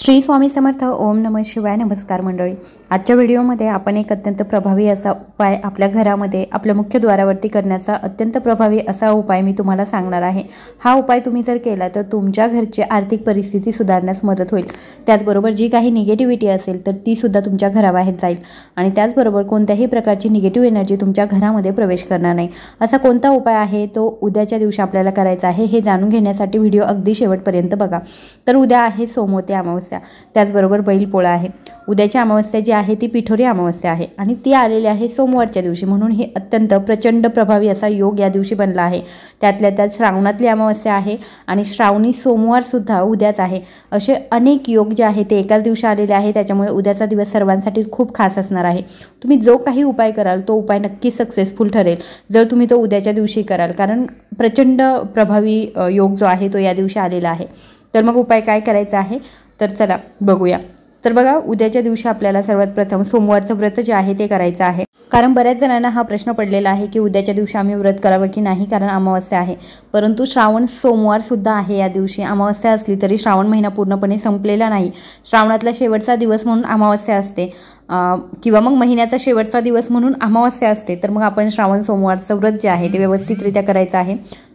श्री स्वामी समर्थ. ओम नमः शिवाय. नमस्कार मंडळी. आजच्या व्हिडिओमध्ये आपण एक अत्यंत प्रभावी असा उपाय आपल्या घरामध्ये आपल्या मुख्य द्वारावरती करण्याचा अत्यंत प्रभावी असा उपाय मी तुम्हाला सांगणार आहे. हा उपाय तुम्ही जर केला तर तुमच्या घरची आर्थिक परिस्थिती सुधारण्यास मदत होईल. त्याचबरोबर जी काही निगेटिव्हिटी असेल तर ती सुद्धा तुमच्या घराबाहेर जाईल आणि त्याचबरोबर कोणत्याही प्रकारची निगेटिव्ह एनर्जी तुमच्या घरामध्ये प्रवेश करणार नाही. असा कोणता उपाय आहे तो उद्याच्या दिवशी आपल्याला करायचा आहे हे जाणून घेण्यासाठी व्हिडिओ अगदी शेवटपर्यंत बघा. तर उद्या आहे सोमवती अमावस्या, त्याचबरोबर बैलपोळा आहे. उद्याची अमावस्या जी आहे ती पिठोरी अमावस्या आहे आणि ती आलेली आहे सोमवारच्या दिवशी, म्हणून हे अत्यंत प्रचंड प्रभावी असा योग या दिवशी बनला आहे. त्यातल्या त्यात श्रावणातली अमावस्या आहे आणि श्रावणी सोमवार सुद्धा उद्याच आहे. असे अनेक योग जे आहे ते एकाच दिवशी आलेले आहे. त्याच्यामुळे उद्याचा दिवस सर्वांसाठी खूप खास असणार आहे. तुम्ही जो काही उपाय कराल तो उपाय नक्की सक्सेसफुल ठरेल जर तुम्ही तो उद्याच्या दिवशी कराल, कारण प्रचंड प्रभावी योग जो आहे तो या दिवशी आलेला आहे. तर मग उपाय काय करायचा आहे तर चला बघूया. तर बघा, उद्याच्या दिवशी आपल्याला सर्वात प्रथम सोमवारचं व्रत जे आहे ते करायचं आहे. कारण बऱ्याच जणांना हा प्रश्न पडलेला आहे की उद्याच्या दिवशी आम्ही व्रत करावं की नाही, कारण अमावस्या आहे. परंतु श्रावण सोमवार सुद्धा आहे या दिवशी. अमावस्या असली तरी श्रावण महिना पूर्णपणे संपलेला नाही. श्रावणातला शेवटचा दिवस म्हणून अमावस्या असते किंवा मग महिन्याचा शेवटचा दिवस म्हणून अमावस्या असते. तर मग आपण श्रावण सोमवारचं व्रत जे आहे ते व्यवस्थितरित्या करायचं आहे.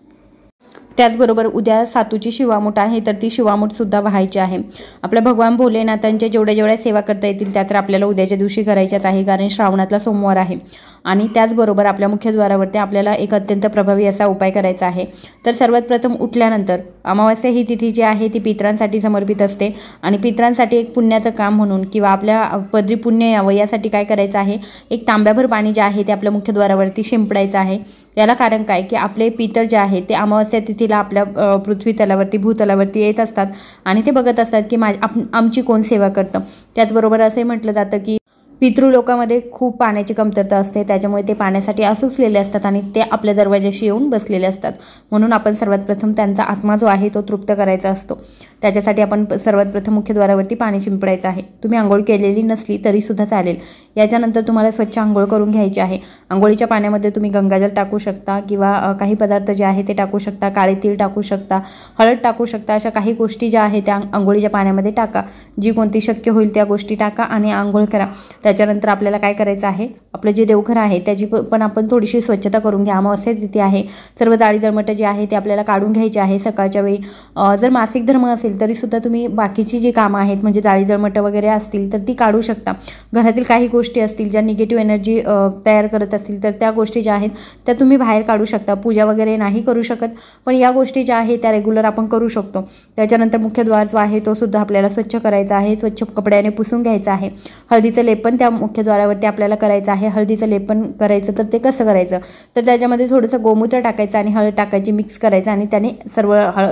त्याचबरोबर उद्या सातूची शिवामूठ आहे, तर ती शिवामूठसुद्धा व्हायची आहे. आपल्या भगवान भोलेनाथांच्या जेवढ्या सेवा करता येतील त्या तर आपल्याला उद्याच्या दिवशी करायच्याच आहे, कारण श्रावणातला सोमवार आहे. आणि त्याचबरोबर आपल्या मुख्यद्वारावरती आपल्याला एक अत्यंत प्रभावी असा उपाय करायचा आहे. तर सर्वात प्रथम उठल्यानंतर, अमावस्या ही तिथी जी आहे ती पितरांसाठी समर्पित असते आणि पितरांसाठी एक पुण्याचं काम म्हणून किंवा आपल्या पदरी पुण्य यावं यासाठी काय करायचं आहे, एक तांब्याभर पाणी जे आहे ते आपल्या मुख्यद्वारावरती शिंपडायचं आहे. याला कारण काय की आपले पितर जे आहे ते अमावस्या तिथीला आपल्या पृथ्वी तलावरती भूतलावरती येत असतात आणि ते बघत असतात की आमची कोण सेवा करतं. त्याचबरोबर असे म्हटलं जातं की पितृलोकामध्ये खूप पाण्याची कमतरता असते, त्याच्यामुळे ते पाण्यासाठी आसुसलेले असतात आणि ते आपल्या दरवाजाशी येऊन बसलेले असतात. म्हणून आपण सर्वात प्रथम त्यांचा आत्मा जो आहे तो तृप्त करायचा असतो. त्याच्यासाठी आपण सर्वात प्रथम मुख्यद्वारावरती पाणी शिंपडायचं आहे. तुम्ही आंघोळ केलेली नसली तरीसुद्धा चालेल. याच्यानंतर तुम्हाला स्वच्छ आंघोळ करून घ्यायची आहे. आंघोळीच्या पाण्यामध्ये तुम्ही गंगाजल टाकू शकता किंवा काही पदार्थ जे आहे ते टाकू शकता. काळे तीळ टाकू शकता, हळद टाकू शकता. अशा काही गोष्टी ज्या आहेत त्या आंघोळीच्या पाण्यामध्ये टाका. जी कोणती शक्य होईल त्या गोष्टी टाका आणि आंघोळ करा. त्याच्यानंतर आपल्याला काय करायचं आहे, आपलं जे देवघर आहे त्याची पण आपण थोडीशी स्वच्छता करून घ्या. अमावस्या तिथी आहे, सर्व जाळी जळमटं जे आहे ते आपल्याला काढून घ्यायची आहे सकाळच्या वेळी. जर मासिक धर्म असेल तरीसुद्धा तुम्ही बाकीची जी कामं आहेत म्हणजे जाळी जळमटं वगैरे असतील तर ती काढू शकता. घरातील काही गोष्टी असतील ज्या निगेटिव्ह एनर्जी तयार करत असतील तर त्या गोष्टी ज्या आहेत त्या तुम्ही बाहेर काढू शकता. पूजा वगैरे नाही करू शकत, पण या गोष्टी ज्या आहेत त्या रेग्युलर आपण करू शकतो. त्याच्यानंतर मुख्यद्वार जो आहे तो सुद्धा आपल्याला स्वच्छ करायचा आहे. स्वच्छ कपड्याने पुसून घ्यायचा आहे. हळदीचं लेपन त्या मुख्यद्वारावरती आपल्याला करायचं आहे. हळदीचं लेपन करायचं तर ते कसं करायचं, तर त्याच्यामध्ये थोडंसं गोमूत्र टाकायचं आणि हळद टाकायची, मिक्स करायचं आणि त्याने सर्व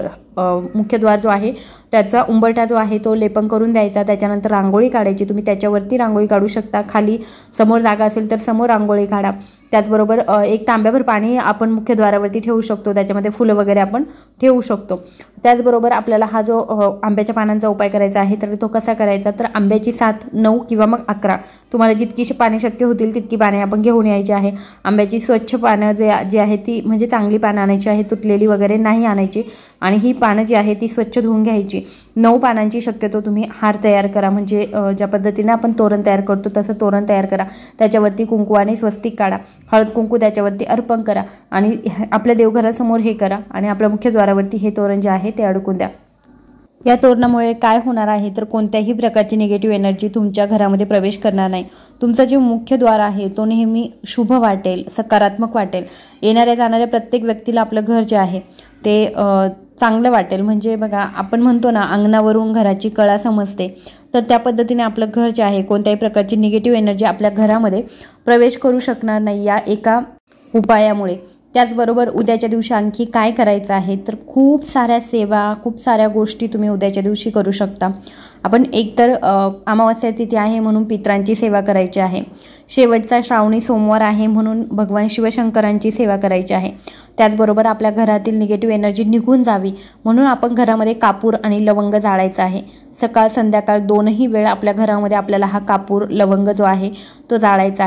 मुख्यद्वार जो आहे त्याचा उंबरठा जो आहे तो लेपन करून द्यायचा. त्याच्यानंतर रांगोळी काढायची. तुम्ही त्याच्यावरती रांगोळी काढू शकता. खाली समोर जागा असेल तर समोर रांगोळी काढा. त्याचबरोबर एक तांब्याभर पाणी आपण मुख्यद्वारावरती ठेवू शकतो. त्याच्यामध्ये फुलं वगैरे आपण ठेवू शकतो. त्याचबरोबर आपल्याला हा जो आंब्याच्या पानांचा उपाय करायचा आहे तर तो कसा करायचा, तर आंब्याची 7, 9 किंवा मग 11 तुम्हाला जितकी पाने शक्य होतील तितकी पाने आपण घेऊन यायची आहे. आंब्याची स्वच्छ पानं जी आहे ती म्हणजे चांगली पानं आणायची आहे, तुटलेली वगैरे नाही आणायची. आणि ही पानं जी आहे ती स्वच्छ धुवून घ्यायची. 9 पानांची शक्यतो तुम्ही हार तयार करा, म्हणजे ज्या पद्धतीने आपण तोरण तयार करतो तसं तोरण तयार करा. त्याच्यावरती कुंकवाने स्वस्तिक काढा, हळद कुंकू त्याच्यावरती अर्पण करा आणि आपल्या देवघरासमोर हे करा आणि आपल्या मुख्यद्वारावरती हे तोरण जे आहे ते अडकून द्या. या तोरणामुळे काय होणार आहे तर कोणत्याही प्रकारची निगेटिव्ह एनर्जी तुमच्या घरामध्ये प्रवेश करणार नाही. तुमचा जे मुख्य द्वार आहे तो नेहमी शुभ वाटेल, सकारात्मक वाटेल. येणाऱ्या जाणाऱ्या प्रत्येक व्यक्तीला आपलं घर जे आहे ते चांगलं वाटेल. म्हणजे बघा, आपण म्हणतो ना अंगणावरून घराची कळा समजते, तर त्या पद्धतीने आपलं घर जे आहे कोणत्याही प्रकारची निगेटिव्ह एनर्जी आपल्या घरामध्ये प्रवेश करू शकणार नाही या एका उपायामुळे. त्याचबरोबर उद्याच्या दिवशी आणखी काय करायचं आहे तर खूप साऱ्या सेवा, खूप साऱ्या गोष्टी तुम्ही उद्याच्या दिवशी करू शकता. आपण एकतर अमावस्या तिथी आहे म्हणून पितरांची सेवा करायची आहे. शेवटचा श्रावणी सोमवार आहे म्हणून भगवान शिवशंकरांची सेवा करायची आहे. त्याचबरोबर आपल्या घरातील निगेटिव्ह एनर्जी निघून जावी म्हणून आपण घरामध्ये कापूर आणि लवंग जाळायचा आहे. सकाळ संध्याकाळ दोनही वेळ आपल्या घरामध्ये आपल्याला हा कापूर लवंग जो आहे तो जाळायचा आहे.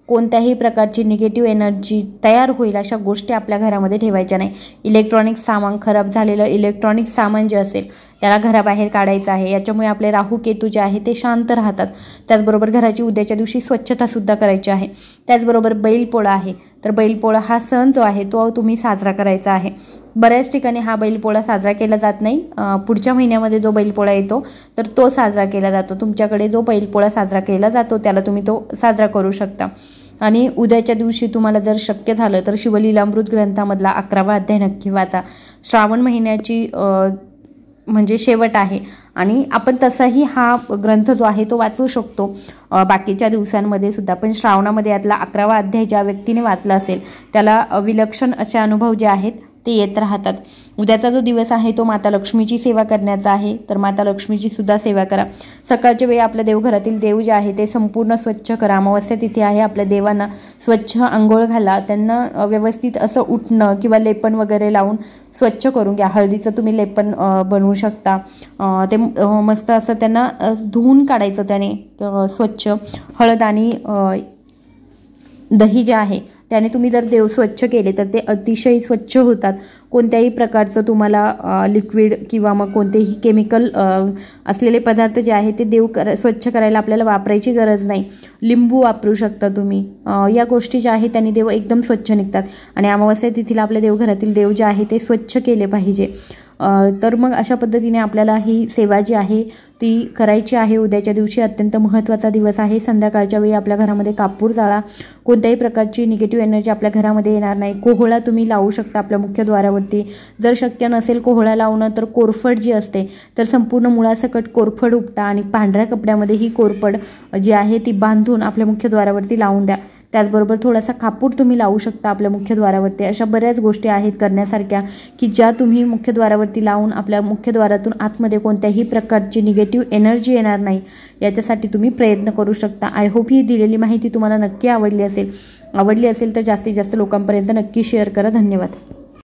कोणत्याही प्रकारची निगेटिव्ह एनर्जी तयार होईल अशा गोष्टी आपल्या घरामध्ये ठेवायच्या नाही. इलेक्ट्रॉनिक सामान, खराब झालेलं इलेक्ट्रॉनिक सामान जे असेल त्याला घराबाहेर काढायचं आहे. याच्यामुळे आपले राहू केतू जे आहे ते शांत राहतात. त्याचबरोबर घराची उद्याच्या दिवशी स्वच्छतासुद्धा करायची आहे. त्याचबरोबर बैलपोळा आहे, तर बैलपोळा हा सण जो आहे तो तुम्ही साजरा करायचा आहे. बऱ्याच ठिकाणी हा बैलपोळा साजरा केला जात नाही. पुढच्या महिन्यामध्ये जो बैलपोळा येतो तर तो साजरा केला जातो. तुमच्याकडे जो बैलपोळा साजरा केला जातो त्याला तुम्ही तो साजरा करू शकता. आणि उद्याच्या दिवशी तुम्हाला जर शक्य झालं तर शिवलीलामृत ग्रंथामधला 11वा अध्याय नक्की वाचा. श्रावण महिन्याची म्हणजे शेवट आहे आणि आपण तसाही हा ग्रंथ जो आहे तो वाचू शकतो बाकीच्या दिवसांमध्ये सुद्धा. पण श्रावणामध्ये यातला 11वा अध्याय ज्या व्यक्तीने वाचला असेल त्याला विलक्षण असे अनुभव जे आहेत ते येत राहतात. उद्याचा जो दिवस आहे तो माता लक्ष्मीची सेवा करण्याचा आहे, तर माता लक्ष्मीची सुद्धा सेवा करा. सकाळच्या वेळी आपल्या देवघरातील देव जे आहे ते संपूर्ण स्वच्छ करा. अमावस्या तिथी आहे, आपल्या देवांना स्वच्छ अंघोळ घाला. त्यांना व्यवस्थित असं उठणं किंवा लेपन वगैरे लावून स्वच्छ करून घ्या. हळदीचं तुम्ही लेपन बनवू शकता. ते मस्त असं त्यांना धुवून काढायचं त्याने स्वच्छ. हळद आणि दही जे आहे त्याने तुम्ही जर देव स्वच्छ केले तर ते अतिशय स्वच्छ होतात. कोणत्याही प्रकारचं तुम्हाला लिक्विड किंवा मग कोणतेही केमिकल असलेले पदार्थ जे आहे ते देव स्वच्छ करायला आपल्याला वापरायची गरज नाही. लिंबू वापरू शकता तुम्ही. या गोष्टी ज्या आहेत त्यांनी देव एकदम स्वच्छ निघतात. आणि अमावस्या तिथीला आपल्या देवघरातील देव जे आहे ते स्वच्छ केले पाहिजे. तर मग अशा पद्धतीने आपल्याला ही सेवा जी आहे ती करायची आहे. उद्याच्या दिवशी अत्यंत महत्त्वाचा दिवस आहे. संध्याकाळच्या वेळी आपल्या घरामध्ये कापूर जाळा. कोणत्याही प्रकारची निगेटिव्ह एनर्जी आपल्या घरामध्ये येणार नाही. कोहळा तुम्ही लावू शकता आपल्या मुख्यद्वारावरती. जर शक्य नसेल कोहळा लावणं तर कोरफड जी असते तर संपूर्ण मुळासकट कोरफड उपटा आणि पांढऱ्या कपड्यामध्ये ही कोरफड जी आहे ती बांधून आपल्या मुख्यद्वारावरती लावून द्या. त्याचबरोबर थोडासा कापूर तुम्ही लावू शकता आपल्या मुख्यद्वारावरती. अशा बऱ्याच गोष्टी आहेत करण्यासारख्या की ज्या तुम्ही मुख्यद्वारावरती लावून आपल्या मुख्यद्वारातून आतमध्ये कोणत्याही प्रकारची निगेटिव्ह एनर्जी येणार नाही याच्यासाठी तुम्ही प्रयत्न करू शकता. आय होप ही दिलेली माहिती तुम्हाला नक्की आवडली असेल तर जास्तीत जास्त लोकांपर्यंत नक्की शेअर करा. धन्यवाद.